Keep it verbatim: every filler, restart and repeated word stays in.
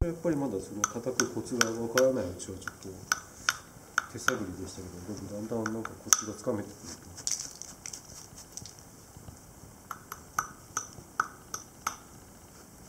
やっぱりまだその叩くコツがわからないうちはちょっと手探りでしたけど、でもだんだんなんかコツがつかめてくると。